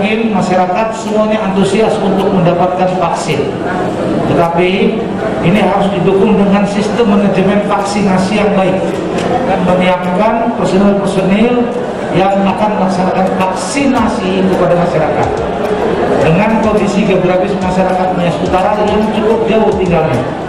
yakin masyarakat semuanya antusias untuk mendapatkan vaksin. Tetapi ini harus didukung dengan sistem manajemen vaksinasi yang baik dan menyiapkan personil-personil yang akan melaksanakan vaksinasi kepada masyarakat. Dengan kondisi geografis masyarakat Nias Utara yang cukup jauh tinggalnya,